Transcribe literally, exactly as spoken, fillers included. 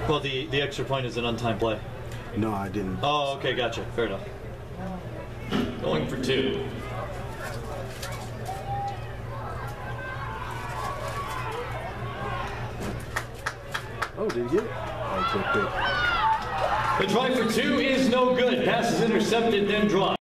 Well, the, the extra point is an untimed play. No, I didn't. Oh, okay, gotcha. Fair enough. Going for two. Oh, did you get it? I took it. The try for two is no good. Pass is intercepted, then draw.